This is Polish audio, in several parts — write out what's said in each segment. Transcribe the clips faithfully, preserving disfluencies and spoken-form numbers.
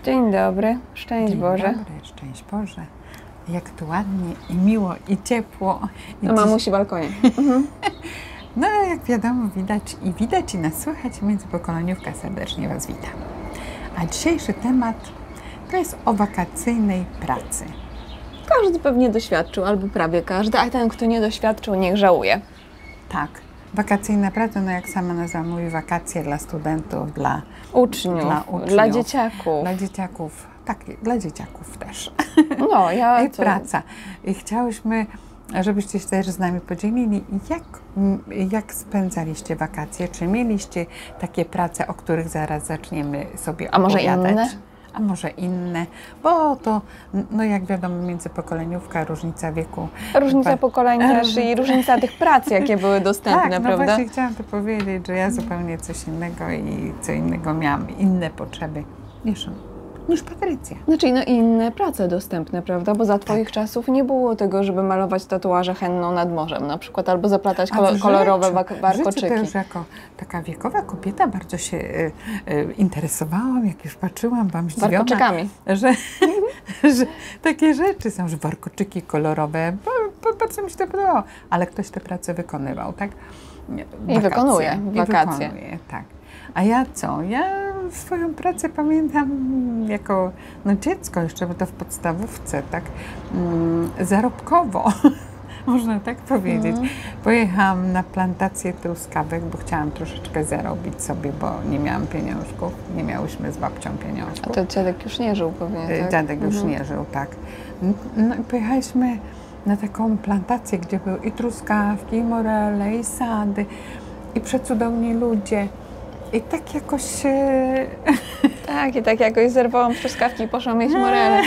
Dzień dobry, szczęść Dzień Boże. Dobry, szczęść Boże. Jak tu ładnie i miło i ciepło. I Na mamusi balkonie. Mhm. No jak wiadomo, widać i widać i nas słychać, Międzypokoleniówka serdecznie Was witam. A dzisiejszy temat to jest o wakacyjnej pracy. Każdy pewnie doświadczył, albo prawie każdy, a ten, kto nie doświadczył, niech żałuje. Tak, wakacyjna praca, no jak sama nazwa mówi, wakacje dla studentów, dla Uczniów, dla, uczniów, dla dzieciaków. Dla dzieciaków, tak, dla dzieciaków też. No, ja I to... praca. I chciałyśmy, żebyście się też z nami podzielili, jak, jak spędzaliście wakacje, czy mieliście takie prace, o których zaraz zaczniemy sobie A może opowiadać. inne? A może inne, bo to, no jak wiadomo, międzypokoleniówka, różnica wieku. Różnica pokoleń też Różnica. i różnica tych prac, jakie były dostępne, tak, no prawda? właśnie chciałam to powiedzieć, że ja zupełnie coś innego i co innego miałam, inne potrzeby niż, niż Patrycja. Znaczy, no inne prace dostępne, prawda? Bo za Twoich czasów nie było tego, żeby malować tatuaże henną nad morzem na przykład, albo zaplatać kol kolorowe warkoczyki. To już jako taka wiekowa kobieta bardzo się y, y, interesowałam, jak już patrzyłam, byłam zdziwiona, Warkoczykami. że, że takie rzeczy są, że warkoczyki kolorowe, bardzo mi się to podobało, ale ktoś tę pracę wykonywał, tak? I wykonuje w wakacje. I wykonuje, tak. A ja co? Ja swoją pracę pamiętam jako no dziecko jeszcze, bo to w podstawówce, tak, mm, zarobkowo, można tak powiedzieć. Mm. Pojechałam na plantację truskawek, bo chciałam troszeczkę zarobić sobie, bo nie miałam pieniążków, nie miałyśmy z babcią pieniążków. A to dziadek już nie żył pewnie, tak? Dziadek już mhm. nie żył, tak. No i pojechaliśmy na taką plantację, gdzie były i truskawki, i morele, i sady, i przecudowni ludzie. I tak jakoś... E... Tak, i tak jakoś zerwałam truskawki i poszłam mieć morele.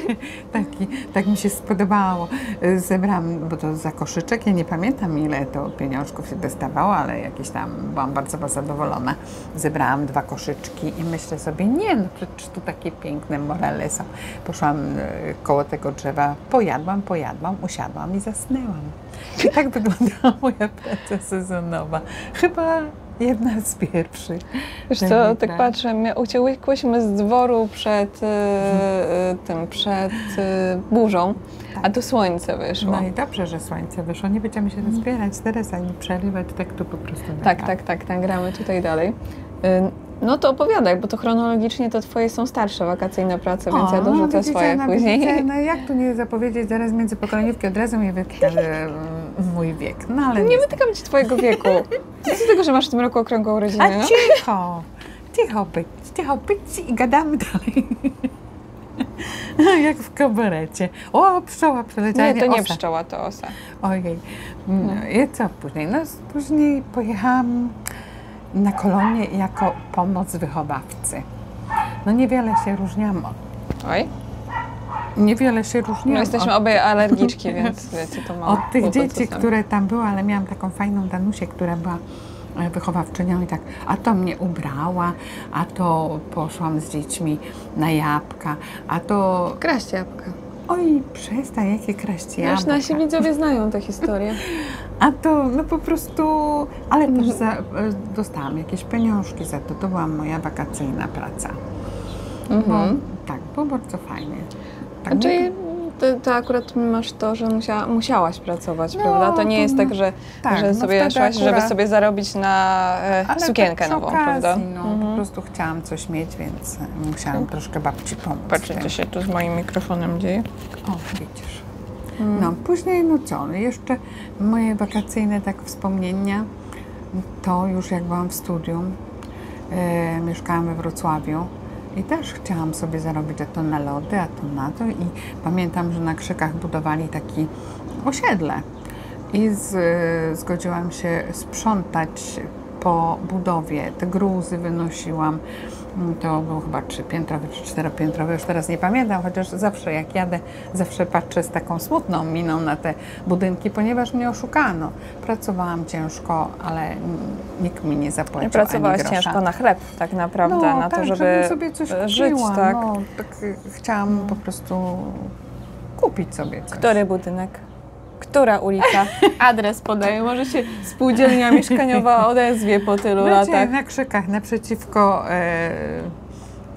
Taki, tak mi się spodobało. Zebrałam, bo to za koszyczek, ja nie pamiętam ile to pieniążków się dostawało, ale jakieś tam byłam bardzo zadowolona. Zebrałam dwa koszyczki i myślę sobie, nie no, przecież tu takie piękne morele są. Poszłam koło tego drzewa, pojadłam, pojadłam, usiadłam i zasnęłam. I tak wyglądała moja praca sezonowa. Chyba jedna z pierwszych. Wiesz co, tak patrzę, uciekłyśmy z dworu przed e, tym, przed e, burzą, tak. A tu słońce wyszło. No i dobrze, że słońce wyszło. Nie będziemy się rozbierać teraz ani przerywać, tak to po prostu Tak, tak, tak, tak, gramy tutaj dalej. E, no to opowiadaj, bo to chronologicznie to Twoje są starsze wakacyjne prace, więc o, ja dorzucę no, swoje no, później. Widzicie, no jak tu nie zapowiedzieć, zaraz międzypokoleniówki od razu mnie wytyka mój wiek. No, ale nie wytykam Ci Twojego wieku. Co z tego, że masz w tym roku okrągłą urodzinę? A cicho! Cicho być, cicho być i gadamy dalej. Jak w kabarecie. O, pszczoła przeleciała. Nie, to nie osa. pszczoła, to osa. Ojej. No, i co później? No później pojechałam na kolonię jako pomoc wychowawcy. No niewiele się różniłam. Oj. Niewiele się różniłam. No jesteśmy od... obie alergiczki, więc wiecie, to mało. Od tych dzieci, które tam były, ale miałam taką fajną Danusię, która była wychowawczynią i tak, a to mnie ubrała, a to poszłam z dziećmi na jabłka, a to... Kraść jabłka. Oj, przestań, jakie kraść jabłka. Już nasi widzowie znają tę historię. A to, no po prostu, ale też za, dostałam jakieś pieniążki za to, to była moja wakacyjna praca. Mhm. Bo, tak, było bardzo fajnie. Tak, Czyli ty, ty akurat masz to, że musia, musiałaś pracować, no, prawda? To nie to, jest tak, że, tak, że sobie no szłaś, akurat... żeby sobie zarobić na e, sukienkę tak nową, okazji, prawda? No, mhm. Po prostu chciałam coś mieć, więc musiałam mhm. troszkę babci pomóc. Patrzcie, co się tu z moim mikrofonem dzieje. O, widzisz. Mhm. No, później, no co, no jeszcze moje wakacyjne tak wspomnienia, to już jak byłam w studium, e, mieszkałam we Wrocławiu. I też chciałam sobie zarobić, a to na lody, a to na to. I pamiętam, że na Krzykach budowali takie osiedle. I z, zgodziłam się sprzątać po budowie. Te gruzy wynosiłam. To był chyba trzypiętrowy czy czteropiętrowy, już teraz nie pamiętam, chociaż zawsze jak jadę, zawsze patrzę z taką smutną miną na te budynki, ponieważ mnie oszukano. Pracowałam ciężko, ale nikt mi nie zapłacił. Pracowałaś ani grosza. ciężko na chleb tak naprawdę, no, na tak, to, żeby sobie coś żyć. Kupiła, Tak? No, tak chciałam hmm. po prostu kupić sobie coś. Który budynek? Która ulica? Adres podaję. Może się spółdzielnia mieszkaniowa odezwie po tylu Wiecie, latach. na Krzykach, naprzeciwko e,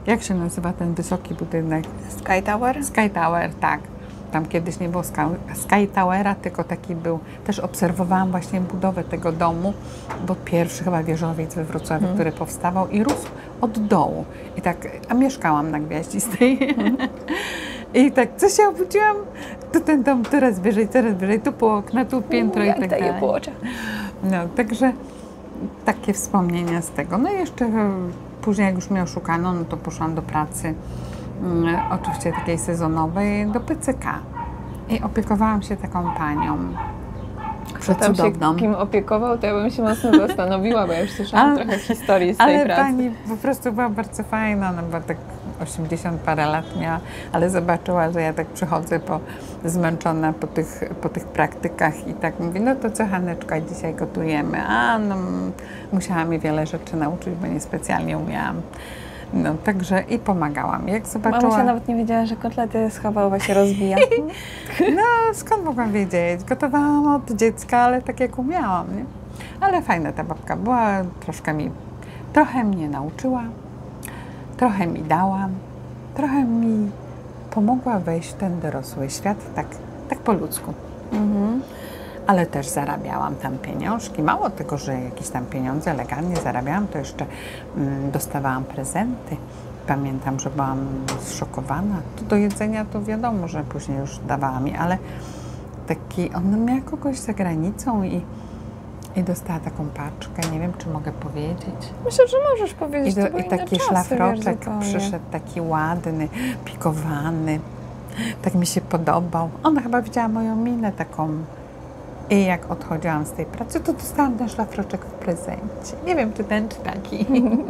Jak się nazywa ten wysoki budynek? Sky Tower? Sky Tower, tak. Tam kiedyś nie było Sky, Sky Towera, tylko taki był. Też obserwowałam właśnie budowę tego domu, bo pierwszy chyba wieżowiec we Wrocławiu, hmm. który powstawał i rósł od dołu. I tak, a mieszkałam na Gwiaździstej. Hmm. I tak, co się obudziłam, to ten dom coraz wyżej, coraz wyżej, tu po okna, tu piętro i tak dalej. No, także takie wspomnienia z tego. No i jeszcze później, jak już mnie oszukano, no to poszłam do pracy, um, oczywiście takiej sezonowej, do P C K. I opiekowałam się taką panią. Tam się kim opiekował, to ja bym się mocno zastanowiła, bo ja już słyszałam ale, trochę historii z tej ale pracy. Ale pani po prostu była bardzo fajna, ona była tak osiemdziesiąt parę lat miała, ale zobaczyła, że ja tak przychodzę po, zmęczona po tych, po tych praktykach i tak mówi, no to co Haneczka, dzisiaj gotujemy? A no, musiała mi wiele rzeczy nauczyć, bo niespecjalnie umiałam. No, także i pomagałam. Jak zobaczyła... Mamusia nawet nie wiedziała, że kotlety schabowe się rozbija. No, skąd mogłam wiedzieć? Gotowałam od dziecka, ale tak jak umiałam, nie? Ale fajna ta babka była, troszkę mi, trochę mnie nauczyła, trochę mi dała, trochę mi pomogła wejść w ten dorosły świat, tak, tak po ludzku. Mhm. Ale też zarabiałam tam pieniążki. Mało tego, że jakieś tam pieniądze legalnie zarabiałam, to jeszcze mm, dostawałam prezenty. Pamiętam, że byłam zszokowana. To do jedzenia to wiadomo, że później już dawała mi, ale taki, ona miała kogoś za granicą i, i dostała taką paczkę. Nie wiem, czy mogę powiedzieć. Myślę, że możesz powiedzieć. I, do, i taki szlafroczek przyszedł, taki ładny, pikowany. Tak mi się podobał. Ona chyba widziała moją minę taką. I jak odchodziłam z tej pracy, to dostałam ten szlafroczek w prezencie. Nie wiem, czy ten, czy taki.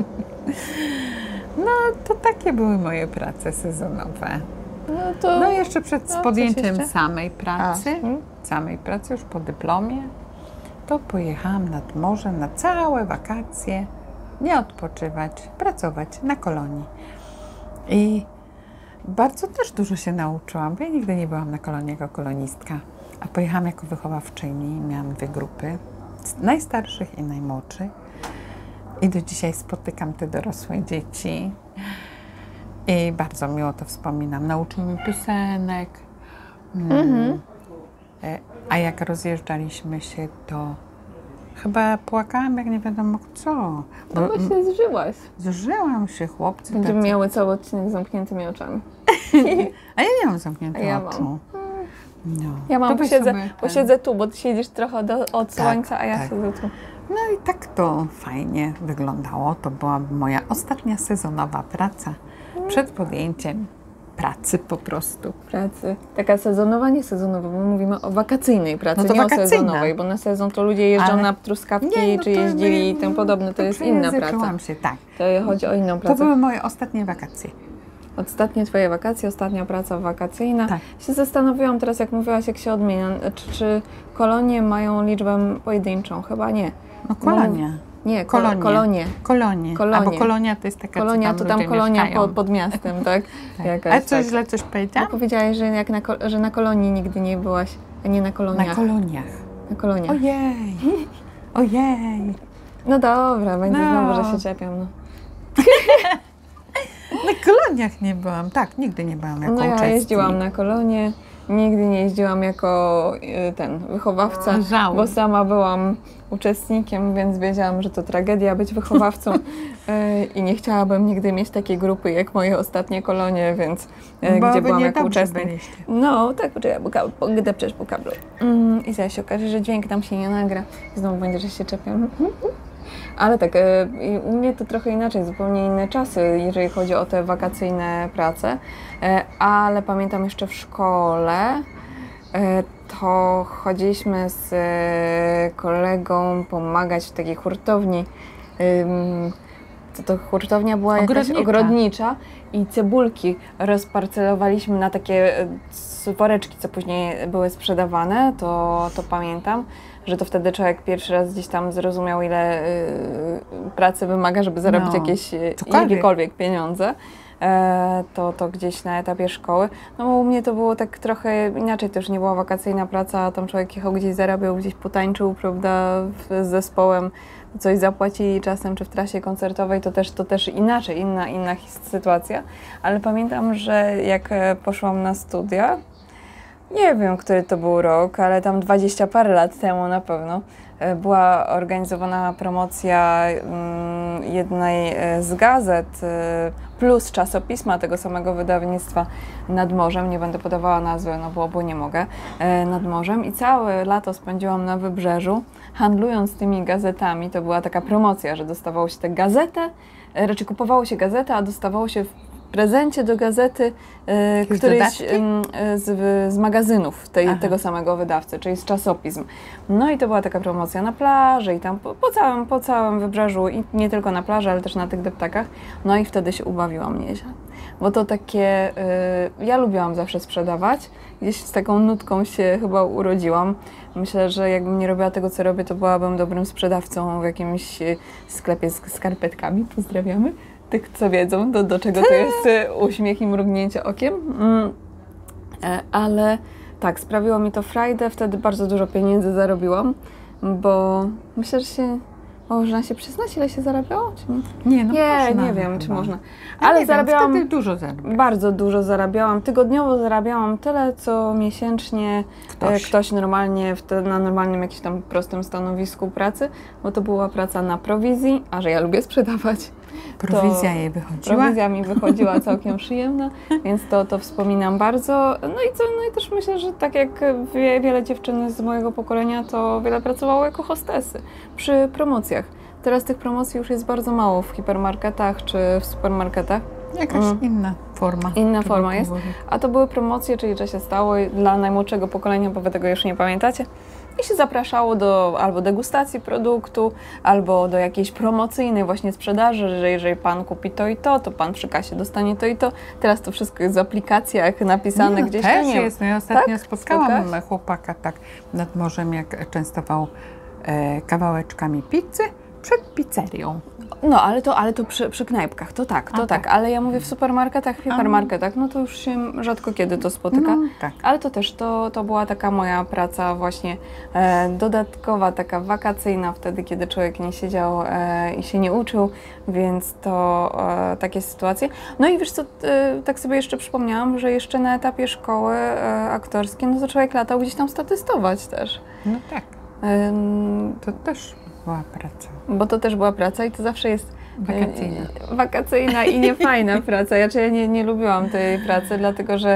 No, to takie były moje prace sezonowe. No, to... no jeszcze przed no, podjęciem jeszcze? samej pracy, A, hmm? samej pracy już po dyplomie, to pojechałam nad morze na całe wakacje, nie odpoczywać, pracować na kolonii. I bardzo też dużo się nauczyłam, bo ja nigdy nie byłam na kolonii jako kolonistka. A pojechałam jako wychowawczyni, miałam dwie grupy, najstarszych i najmłodszych. I do dzisiaj spotykam te dorosłe dzieci. I bardzo miło to wspominam. Nauczyły mi piosenek. Mm. A jak rozjeżdżaliśmy się, to chyba płakałam, jak nie wiadomo co. No bo się zżyłaś. Zżyłam się, chłopcy. Będziemy tacy... miały cały odcinek z zamkniętymi oczami. A ja nie mam zamkniętych ja oczu. Mam. No. Ja mam, posiedzę, posiedzę tu, bo ty siedzisz trochę do, od słońca, tak, a ja tak. siedzę tu. No i tak to fajnie wyglądało. To była moja ostatnia sezonowa praca przed podjęciem pracy po prostu. Pracy. Taka sezonowa, nie sezonowa, bo mówimy o wakacyjnej pracy, no nie wakacyjna. o sezonowej, bo na sezon to ludzie jeżdżą Ale... na truskawki, nie, no czy jeździli i tym podobne, to, to jest inna praca. się, tak. To chodzi o inną pracę. To były moje ostatnie wakacje. Ostatnie twoje wakacje, ostatnia praca wakacyjna. Tak. Się zastanowiłam teraz, jak mówiłaś, jak się odmienia, czy, czy kolonie mają liczbę pojedynczą? Chyba nie. No kolonia. Bo, nie, kol, kolonie. Kolonie. Kolonie. Kolonie. Albo kolonia to jest taka, kolonia, co tam to tam kolonia pod, pod miastem, tak? tak. Jakaś, A coś tak. źle coś powiedziałam? No, powiedziałaś, że, jak na, że na kolonii nigdy nie byłaś, a nie na koloniach. Na koloniach. Na koloniach. Ojej. Ojej. No dobra, będzie no. znowu, że się czepiam. No. Na koloniach nie byłam, tak, nigdy nie byłam jako No ja uczestnik. jeździłam na kolonie, nigdy nie jeździłam jako ten wychowawca, Żałuj. bo sama byłam uczestnikiem, więc wiedziałam, że to tragedia być wychowawcą i nie chciałabym nigdy mieć takiej grupy jak moje ostatnie kolonie, więc bo gdzie byłam jako uczestnik. Byliście. No tak, gdy przecież po kablu. Mm, I zaraz się okaże, że dźwięk tam się nie nagra i znowu będzie, że się czepiam. Ale tak, u mnie to trochę inaczej, zupełnie inne czasy, jeżeli chodzi o te wakacyjne prace, ale pamiętam jeszcze w szkole, to chodziliśmy z kolegą pomagać w takiej hurtowni. To, to hurtownia była jakaś ogrodnicza. ogrodnicza i cebulki rozparcelowaliśmy na takie woreczki, co później były sprzedawane, to, to pamiętam, że to wtedy człowiek pierwszy raz gdzieś tam zrozumiał, ile y, pracy wymaga, żeby zarobić no, jakieś jakiekolwiek pieniądze. e, to, to gdzieś na etapie szkoły. No bo u mnie to było tak trochę inaczej, też nie była wakacyjna praca, tam człowiek jechał gdzieś, zarabiał, gdzieś potańczył, prawda, z zespołem, coś zapłacili czasem, czy w trasie koncertowej, to też, to też inaczej, inna, inna sytuacja. Ale pamiętam, że jak poszłam na studia, nie wiem, który to był rok, ale tam dwadzieścia parę lat temu na pewno, była organizowana promocja jednej z gazet plus czasopisma tego samego wydawnictwa Nad Morzem, nie będę podawała nazwy, no bo, bo nie mogę, Nad Morzem, i całe lato spędziłam na Wybrzeżu, handlując tymi gazetami. To była taka promocja, że dostawało się tę gazetę, raczej kupowało się gazetę, a dostawało się w prezencie do gazety e, któryś e, z, z magazynów tej, tego samego wydawcy, czyli z czasopism. No i to była taka promocja na plaży i tam po, po, całym, po całym Wybrzeżu, i nie tylko na plaży, ale też na tych deptakach. No i wtedy się ubawiłam nieźle. Bo to takie, y, ja lubiłam zawsze sprzedawać, gdzieś z taką nutką się chyba urodziłam. Myślę, że jakbym nie robiła tego, co robię, to byłabym dobrym sprzedawcą w jakimś sklepie z skarpetkami. Pozdrawiamy tych, co wiedzą, do, do czego to jest uśmiech i mrugnięcie okiem. Mm. Ale tak, sprawiło mi to frajdę, wtedy bardzo dużo pieniędzy zarobiłam, bo myślę, że się... Można się przyznać, ile się zarabiało? Czy nie? Nie, no nie, można, nie wiem, chyba. czy można. Ja Ale nie zarabiałam... Wiem, wtedy dużo zarabiałam. Bardzo dużo zarabiałam. Tygodniowo zarabiałam tyle, co miesięcznie ktoś, ktoś normalnie, wtedy na normalnym jakimś tam prostym stanowisku pracy, bo to była praca na prowizji, a że ja lubię sprzedawać. Prowizja jej wychodziła? Prowizja mi wychodziła całkiem przyjemna, więc to, to wspominam bardzo. No i co, no i też myślę, że tak jak wie, wiele dziewczyn z mojego pokolenia, to wiele pracowało jako hostesy przy promocjach. Teraz tych promocji już jest bardzo mało w hipermarketach czy w supermarketach. Jakaś mm. inna forma. Inna forma jest. A to były promocje, czyli że się stało dla najmłodszego pokolenia, bo wy tego już nie pamiętacie. I się zapraszało do albo degustacji produktu, albo do jakiejś promocyjnej właśnie sprzedaży, że jeżeli pan kupi to i to, to pan przy kasie dostanie to i to. Teraz to wszystko jest w aplikacjach napisane nie, no, gdzieś. Też nie jest. No ja ostatnio tak? spotkałam Spotkałaś? chłopaka tak nad morzem, jak częstował e, kawałeczkami pizzy przed pizzerią. No, ale to, ale to przy, przy knajpkach, to tak, to A, tak. tak. Ale ja mówię w supermarketach, w hipermarketach, no to już się rzadko kiedy to spotyka. No, tak. Ale to też, to, to była taka moja praca właśnie e, dodatkowa, taka wakacyjna, wtedy, kiedy człowiek nie siedział e, i się nie uczył, więc to e, takie sytuacje. No i wiesz co, e, tak sobie jeszcze przypomniałam, że jeszcze na etapie szkoły e, aktorskiej, no to człowiek latał gdzieś tam statystować też. No tak. E, To też była praca. Bo to też była praca i to zawsze jest Wakacyjna. E, wakacyjna i niefajna praca. Ja, ja nie, nie lubiłam tej pracy, dlatego że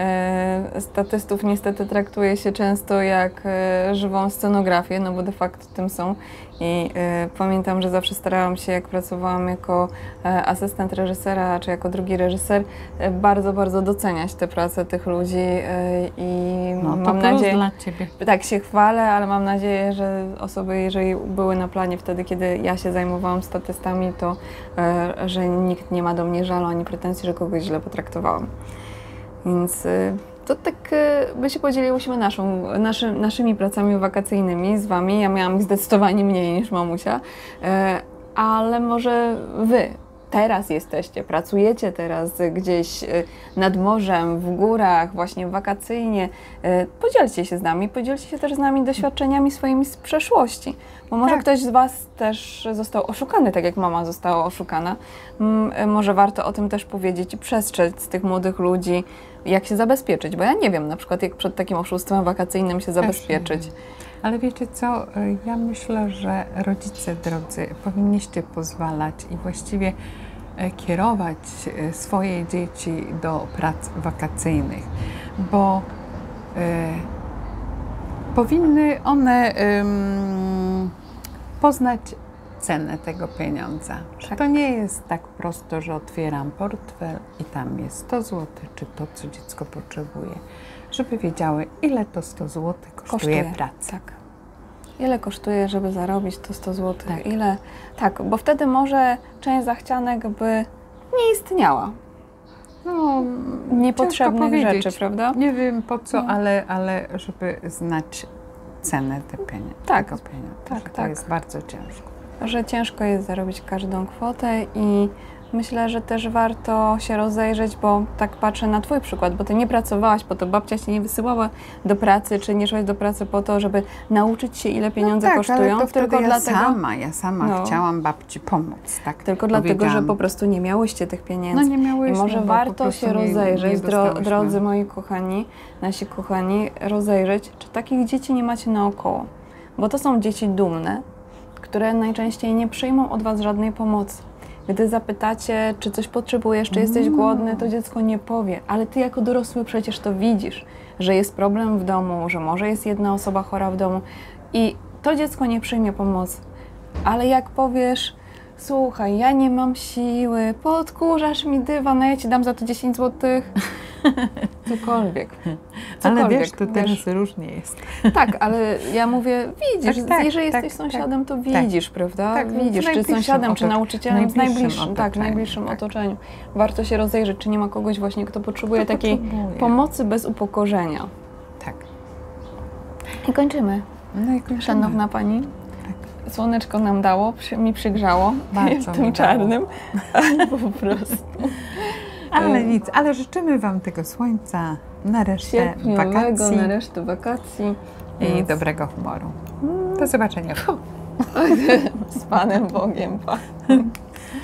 e, statystów niestety traktuje się często jak e, żywą scenografię, no bo de facto tym są. I e, pamiętam, że zawsze starałam się, jak pracowałam jako e, asystent reżysera, czy jako drugi reżyser, e, bardzo, bardzo doceniać tę pracę tych ludzi e, i No, to mam plus nadzieję... dla ciebie. Tak się chwalę, ale mam nadzieję, że osoby, jeżeli były na planie wtedy, kiedy ja się zajmowałam statystami, to e, że nikt nie ma do mnie żalu ani pretensji, że kogoś źle potraktowałam. Więc e, to tak e, my się podzieliłyśmy naszą, naszy, naszymi pracami wakacyjnymi z wami. Ja miałam ich zdecydowanie mniej niż mamusia, e, ale może wy teraz jesteście, pracujecie teraz gdzieś nad morzem, w górach, właśnie wakacyjnie. Podzielcie się z nami, podzielcie się też z nami doświadczeniami swoimi z przeszłości. Bo może tak. ktoś z was też został oszukany, tak jak mama została oszukana. Może warto o tym też powiedzieć i przestrzec tych młodych ludzi, jak się zabezpieczyć. Bo ja nie wiem na przykład, jak przed takim oszustwem wakacyjnym się zabezpieczyć. Ale wiecie co, ja myślę, że rodzice drodzy, powinniście pozwalać i właściwie kierować swoje dzieci do prac wakacyjnych, bo e, powinny one e, poznać cenę tego pieniądza. Że to nie jest tak prosto, że otwieram portfel i tam jest sto złotych, czy to, co dziecko potrzebuje. Żeby wiedziały, ile to sto złotych kosztuje, kosztuje praca. Tak. Ile kosztuje, żeby zarobić to sto złotych? Tak. Ile? Tak, bo wtedy może część zachcianek by nie istniała. No, niepotrzebnych rzeczy, prawda? Nie wiem po co, no. ale, ale żeby znać cenę te pieniądze, tak, tego pieniądza. Tak, to tak. jest bardzo ciężko. Że ciężko jest zarobić każdą kwotę i myślę, że też warto się rozejrzeć, bo tak patrzę na Twój przykład, bo Ty nie pracowałaś po to, babcia Cię nie wysyłała do pracy, czy nie szłaś do pracy po to, żeby nauczyć się, ile pieniądze no tak, kosztują, ale to tylko ja dlatego, sama, ja sama no. chciałam babci pomóc, tak? tylko dlatego, że powiedziałam. po prostu nie miałyście tych pieniędzy. No nie miałyśmy, I może bo po warto prostu się nie- rozejrzeć, nie dro, dostałyśmy. drodzy moi kochani, nasi kochani, rozejrzeć, czy takich dzieci nie macie naokoło. Bo to są dzieci dumne, które najczęściej nie przyjmą od Was żadnej pomocy. Gdy zapytacie, czy coś potrzebujesz, czy jesteś głodny, to dziecko nie powie, ale Ty jako dorosły przecież to widzisz, że jest problem w domu, że może jest jedna osoba chora w domu i to dziecko nie przyjmie pomocy. Ale jak powiesz, słuchaj, ja nie mam siły, podkurzasz mi dywan, a ja Ci dam za to dziesięć złotych. Cokolwiek. Ale Cokolwiek, wiesz, to teraz różnie jest. Tak, ale ja mówię, widzisz, Tak, tak, jeżeli tak, jesteś tak, sąsiadem, to tak. widzisz, prawda? Tak, w widzisz, czy najbliższym sąsiadem, czy otocz- nauczycielem, w najbliższym najbliższym, tak, w otoczeniu, najbliższym tak. otoczeniu. Warto się rozejrzeć, czy nie ma kogoś właśnie, kto potrzebuje Kto takiej potrzebuje. pomocy bez upokorzenia. Tak. I kończymy. No i kończymy. Szanowna Pani, słoneczko nam dało, przy, mi przygrzało Bardzo w tym mi dało. czarnym, po prostu. Ale nic, ale życzymy Wam tego słońca na resztę Sierpniowego, wakacji na resztę wakacji. i Więc dobrego humoru. Do zobaczenia. z Panem Bogiem. Pa.